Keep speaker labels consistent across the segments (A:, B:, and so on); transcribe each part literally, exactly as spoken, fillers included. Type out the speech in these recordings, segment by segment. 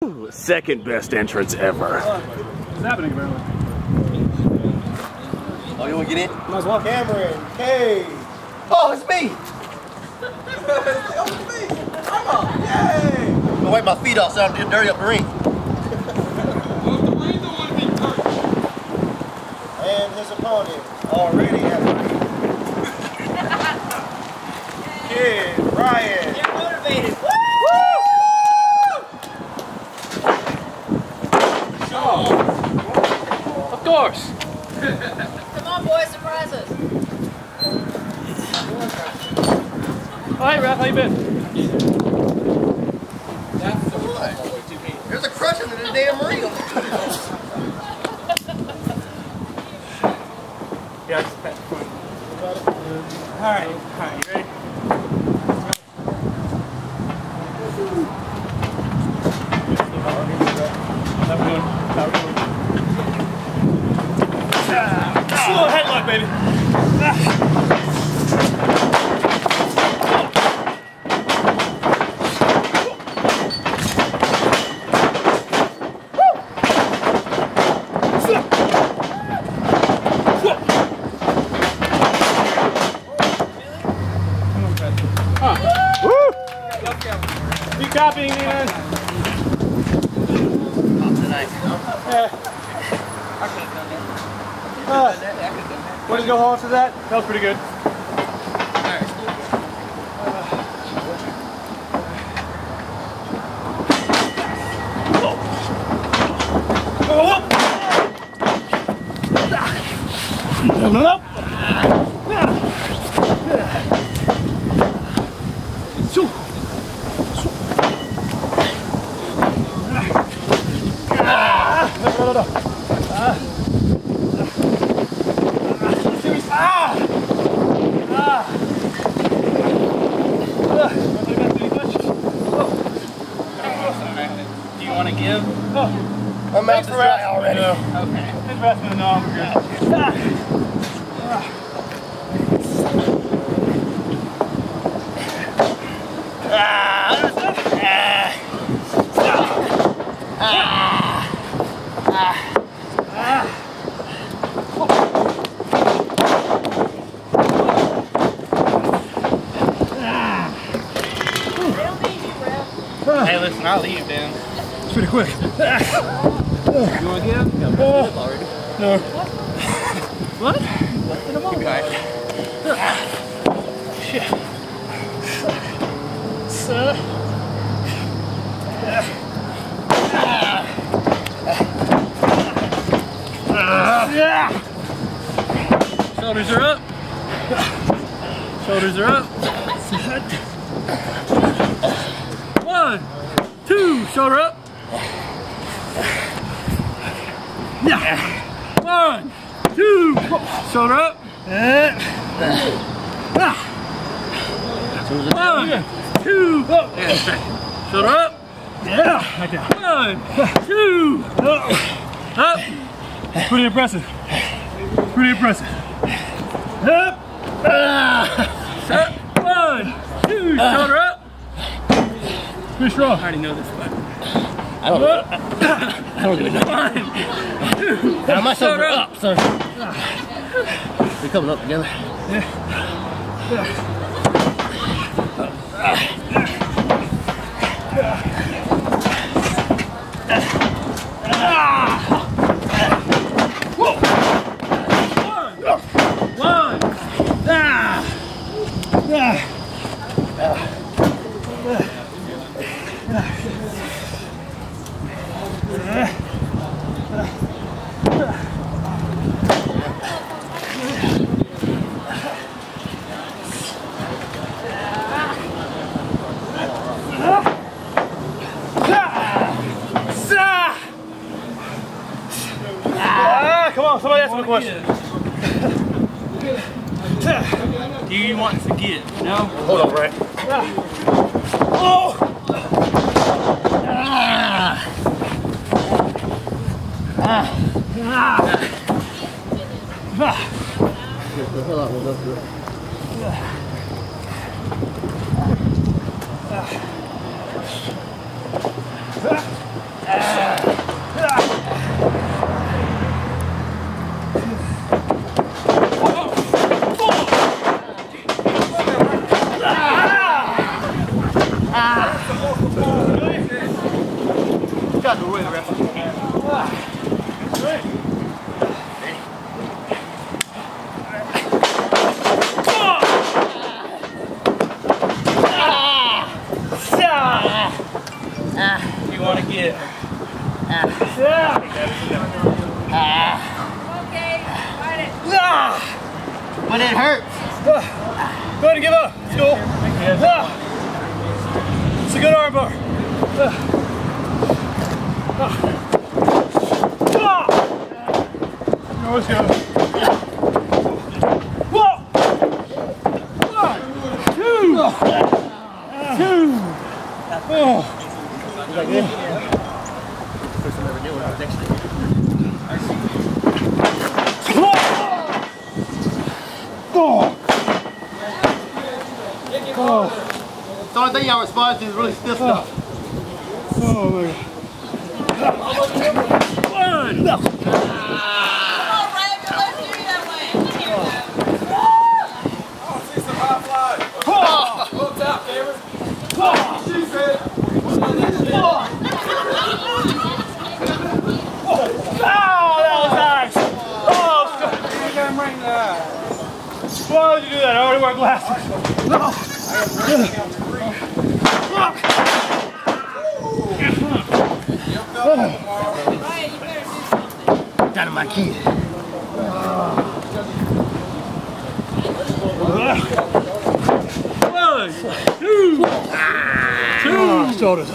A: Woo! Second best entrance ever.
B: What's happening, bro?
C: Oh, you want to get in?
B: Might as well.
D: Kameron Kade.
C: Oh, it's me!
D: Oh, it's me! Come on! Yay!
C: I'm gonna wipe my feet off so I don't get dirty up the ring.
D: And his opponent already has a Kid Riot.
E: Get motivated. Woo!
B: Of course.
E: Come on, boys, surprise us.
B: Oh, hey, Raph, how you been?
C: There's a crush under the damn ring.
B: Yeah, just pat. All right, all right, you ready? How we doing? How we doing? Ah, just a little headlock, baby. Ah. You copying me, man?
C: Tonight.
B: Yeah. Uh, what did you go home after that? That was pretty good. No, no, no. No, no, no. Ah. Ah. Ah.
E: Do you want to give?
B: Oh.
C: My mouth's dry already.
B: No.
E: Okay.
B: Thanks for asking. No, I'm good. Ah. Ah.
E: Hey, listen, I'll leave, Dan.
B: It's pretty quick.
E: You want to give?
B: Uh, no.
E: What? In a moment.
B: Okay. Shit. So. Yeah. Shoulders are up. Shoulders are up. One, two, shoulder up. Yeah. One, two, shoulder up. One, two, shoulder up. Yeah. Like that. One, two, up. Pretty impressive. Pretty impressive. Up. One, two, shoulder up. Pretty strong. I already know this, but
C: I don't know. I don't even know.
B: One, two,
C: Now my shoulders
B: shoulder
C: are up, so we're coming up together.
B: Yeah. Yeah. One. Ah. Ah. Ah, come on, somebody ask me a question.
E: Do you want to get? No?
C: Hold on, right?
B: Oh!
C: Ah. Ah.
B: Ah! Ah!
C: Hold on, we'll go through it. Got the way to wrap up.
E: You want to get?
F: Okay, fight it.
C: But it hurts.
B: Go ahead and give up. It's cool. It's a good arm bar. Always go. Whoa! One, two, two. Oh.
C: Is that good? First time ever did one. I was actually.
B: Oh. Oh.
C: The only thing y'all respond to is really stiff stuff.
B: Oh my God. One. No.
F: Come on, Ryan, your left knee that way.
D: See some high flies.
B: Oh.
D: Hooked out, Cameron.
B: Oh.
D: She said.
B: Oh, that was nice. Oh, why would you do that? I already wear glasses. No.
F: Ryan, you better do something.
C: Down to my kid.
B: One, two, two. Shoulders up.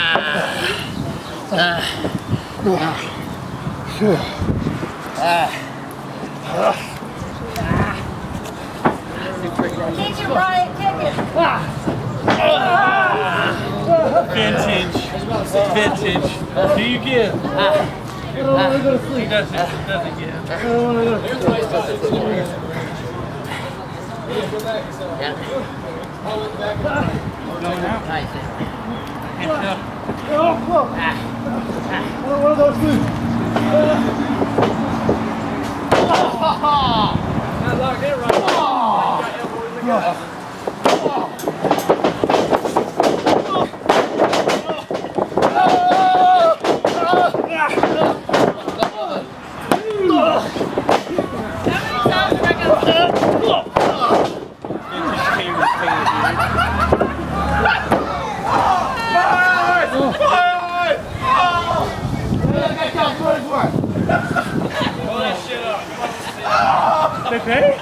F: Kick it, Ryan, kick it.
E: Vintage. Vintage. Do you give?
B: I don't want to go to
E: He
B: sleep.
E: doesn't. Doesn't give.
B: I don't want to go to sleep.
E: Going out. Hands up.
B: Oh, whoa. I don't want to go to sleep.
D: Not locked in right now.
B: They pay?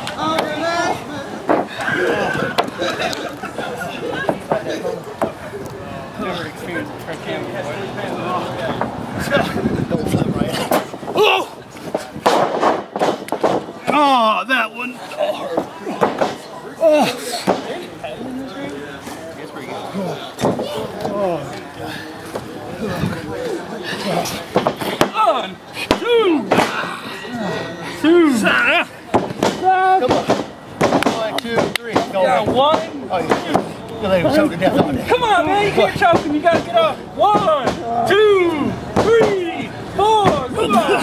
E: Never experienced a truck cam before.
B: Oh! Oh, that one. Oh. One, two, two.
C: Come on. One, two, three. Go.
E: Yeah, one.
C: Oh, yeah. You'll let him choke to death on it.
E: Come on, man. You can't choke him. You gotta get up. One, two, three, four. Come on.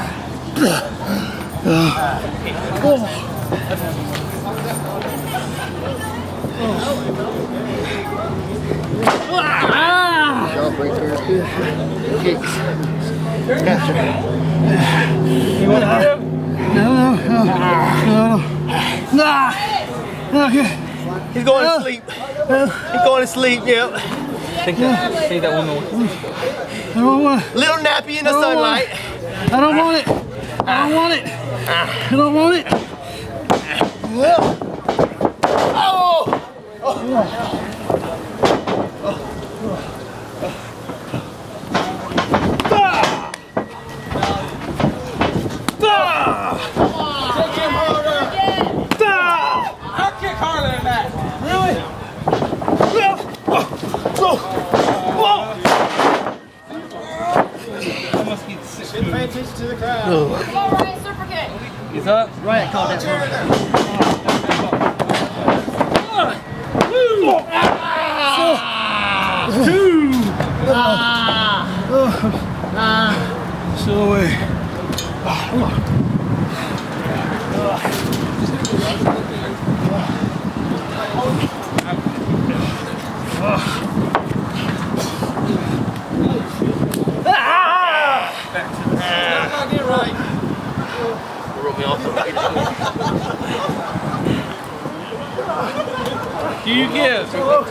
C: Jaw breakers. Kicks. Gotcha.
E: You want to give?
B: No, no, no, no. Nah. Okay.
C: He's going to sleep. He's going to sleep, yep.
E: Think that, think that one more.
B: I don't want it.
C: Little nappy in the
B: I don't want
C: sunlight.
B: it. I don't want it. I don't want it. I don't want it.
C: Oh!
D: I'll kick harder than that. Pay attention to the crowd.
F: Come on, Ryan, super kick.
E: He's up.
C: Riot called that one.
B: Two.
C: Ah!
E: Still away. Do you give?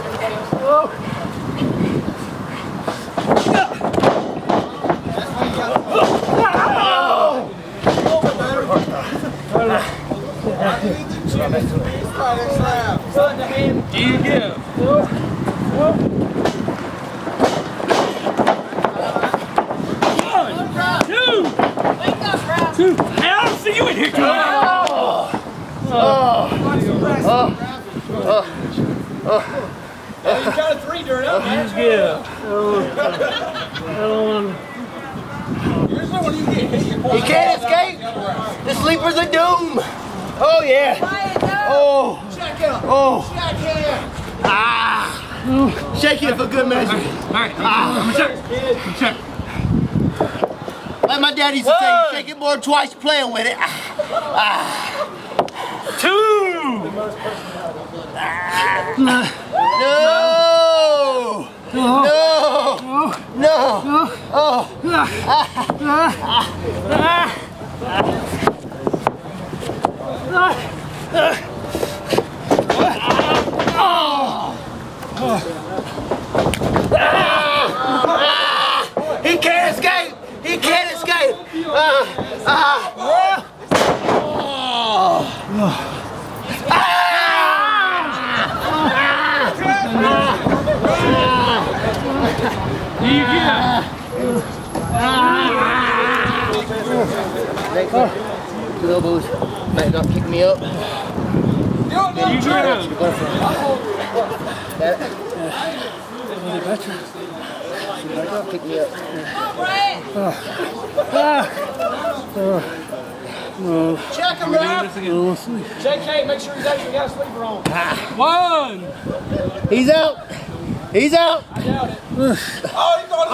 E: Do you give? One, two, two. Hey, I don't see you in here, Joe.
C: Oh, oh, oh, oh.
D: You got a three during that match.
E: Yeah.
D: Usually when you get hit, you
C: He can't escape. The sleepers are doomed. Oh yeah. Oh.
D: check it.
C: Oh.
D: Check it.
C: Ah. Shake it for good measure.
E: All right. Ah. Check. Check.
C: Like my dad used to say, shake it more than twice playing with it. Ah. Ah.
E: Two.
C: No. No. No. Oh. He can't escape. He can't escape. Ah. Ah. Two elbows. Back up, pick me up.
E: You give.
C: Back up, pick me up.
D: Check him, Ralph. Check Kate, make sure he's actually got a sleeper on.
E: One.
C: He's out. He's out.
D: I doubt it.
C: Oh,
D: he's going to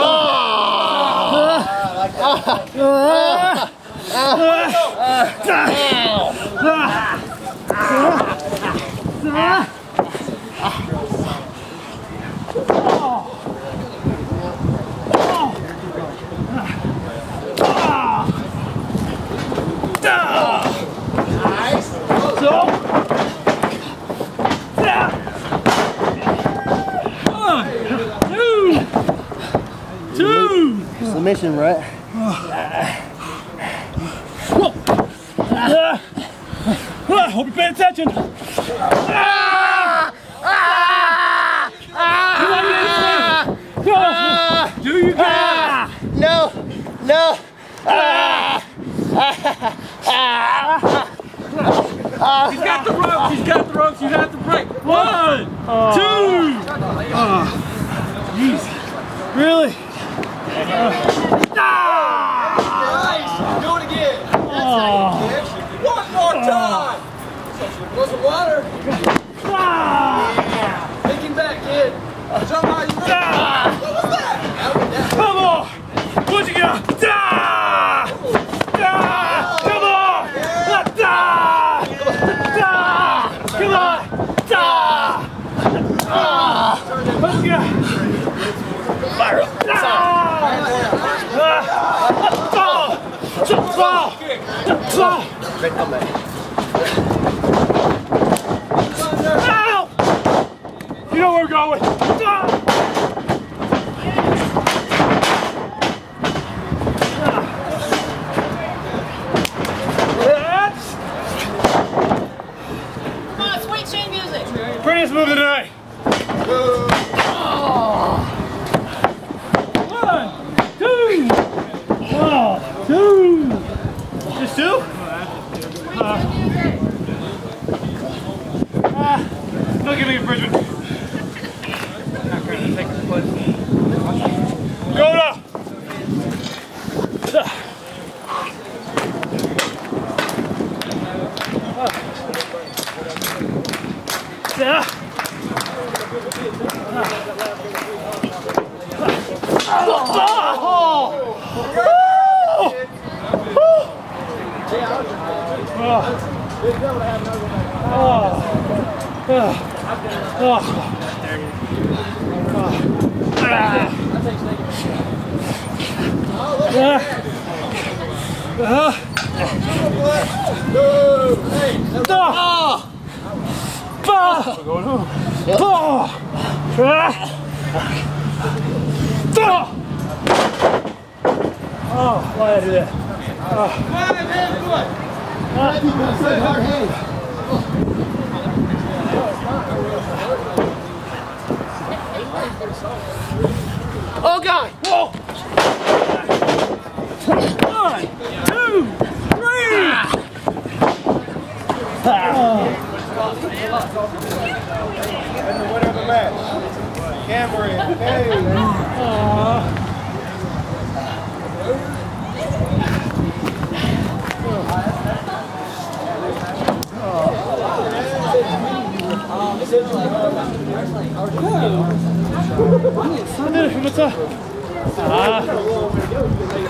C: Submission, right?
E: Hope you're paying attention. Do you get?
C: No, no.
E: He's got the ropes. He's got the ropes. You have to break. One, two. Oh, easy. Really?
D: Nice. Do it again. That's how you catch. One more time. Want some water? Yeah. Thinking back, kid. Jump high, you ready? What was that?
E: Come on. What'd you got? Da! Da! Come on. Da! Da! Come on. Da! What'd you got? Fire up. Fall! Jump, fall! Jump, fall! Ow! You know where we're going.
F: Come on, sweet chain music.
E: Prettiest move of the night. One, two. One, two. Just two? Uh, uh, don't give me a Bridgman. Oh, why did I do that?
C: Oh God!
E: Whoa! One, two, three!
D: And the winner of the match, Kameron Kade.
E: Contender, what's up? Ah.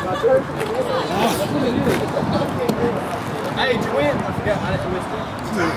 D: Hey, did you win? I forgot. I didn't miss it.